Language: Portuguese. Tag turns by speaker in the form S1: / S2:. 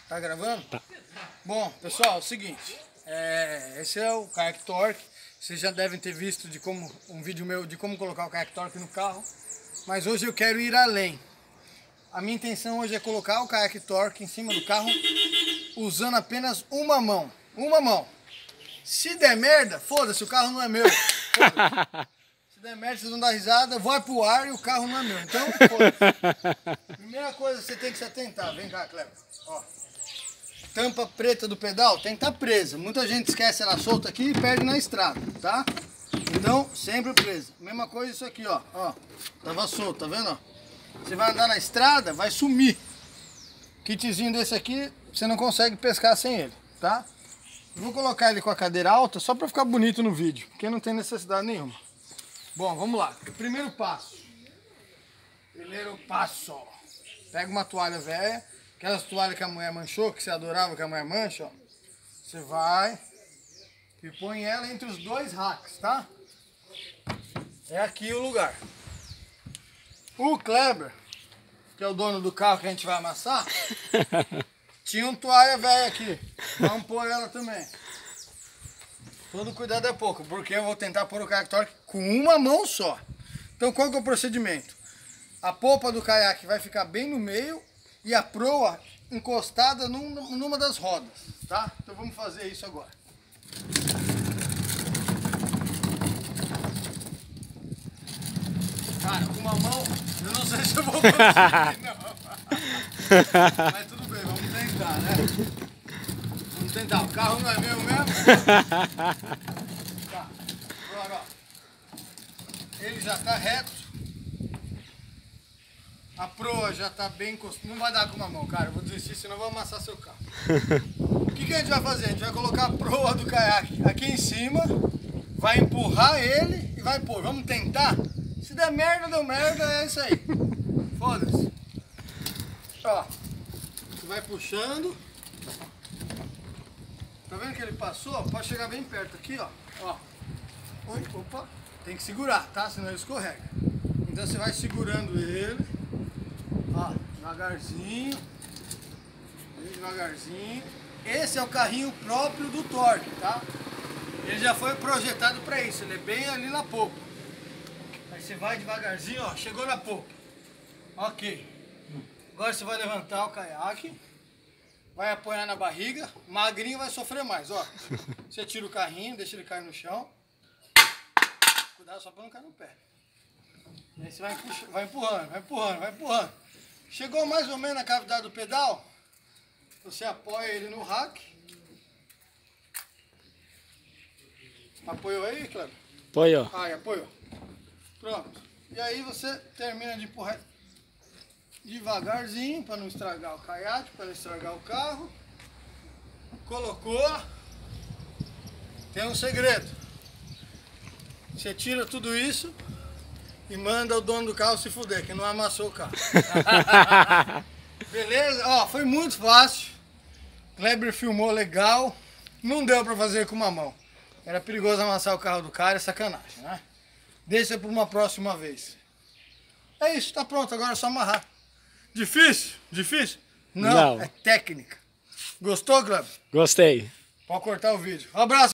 S1: Tá gravando?
S2: Tá.
S1: Bom, pessoal, é o seguinte. Esse é o Kayak Torque. Vocês já devem ter visto um vídeo meu de como colocar o Kayak Torque no carro. Mas hoje eu quero ir além. A minha intenção hoje é colocar o Kayak Torque em cima do carro usando apenas uma mão. Uma mão. Se der merda, foda-se, o carro não é meu. Se der merda, vocês vão dar risada, vai pro ar e o carro não é meu. Então, foda-se. Primeira coisa que você tem que se atentar. Vem cá, Cleber. Ó. Tampa preta do pedal tem que estar presa. Muita gente esquece ela solta aqui e perde na estrada, tá? Então, sempre presa. Mesma coisa isso aqui, ó. Ó, tava solto, tá vendo? Ó? Você vai andar na estrada, vai sumir. Kitzinho desse aqui, você não consegue pescar sem ele, tá? Eu vou colocar ele com a cadeira alta só pra ficar bonito no vídeo, porque não tem necessidade nenhuma. Bom, vamos lá. Primeiro passo. Pega uma toalha velha. Aquelas toalhas que a mulher manchou, que você adorava que a mulher mancha, ó. Você vai e põe ela entre os dois racks, tá? É aqui o lugar. O Kleber, que é o dono do carro que a gente vai amassar, tinha uma toalha velha aqui. Vamos pôr ela também. Todo cuidado é pouco, porque eu vou tentar pôr o Kayak Torque com uma mão só. Então qual que é o procedimento? A polpa do caiaque vai ficar bem no meio e a proa encostada numa das rodas, tá? Então vamos fazer isso agora. Cara, com uma mão, eu não sei se eu vou conseguir, não. Mas tudo bem, vamos tentar, né? Vamos tentar, o carro não é meu mesmo? Tá, agora, ó. Ele já tá reto. A proa já tá bem encostada. Não vai dar com uma mão, cara. Eu vou desistir, senão eu vou amassar seu carro. O que a gente vai fazer? A gente vai colocar a proa do caiaque aqui em cima, vai empurrar ele e vai pôr. Vamos tentar? Se der merda, deu merda, é isso aí. Foda-se. Ó, você vai puxando. Tá vendo que ele passou? Pode chegar bem perto aqui, ó. Ó. Oi, opa. Tem que segurar, tá? Senão ele escorrega. Então você vai segurando ele. Ó, devagarzinho. Bem devagarzinho. Esse é o carrinho próprio do Torque, tá? Ele já foi projetado para isso. Ele é bem ali na polpa. Aí você vai devagarzinho, ó. Chegou na polpa. Ok. Agora você vai levantar o caiaque. Vai apoiar na barriga. Magrinho vai sofrer mais, ó. Você tira o carrinho, deixa ele cair no chão. Cuidado só para não cair no pé. E aí você vai empurrando, vai empurrando, vai empurrando. Chegou mais ou menos na cavidade do pedal, você apoia ele no rack. Apoiou aí, Cleber?
S2: Apoiou.
S1: Aí, apoiou. Pronto. E aí você termina de empurrar devagarzinho, para não estragar o caiaque, para não estragar o carro. Colocou. Tem um segredo. Você tira tudo isso e manda o dono do carro se fuder, que não amassou o carro. Beleza? Ó, foi muito fácil. Kleber filmou legal. Não deu pra fazer com uma mão. Era perigoso amassar o carro do cara, é sacanagem, né? Deixa pra uma próxima vez. É isso, tá pronto, agora é só amarrar. Difícil? Difícil? Não, é técnica. Gostou, Kleber?
S2: Gostei.
S1: Pode cortar o vídeo. Um abraço.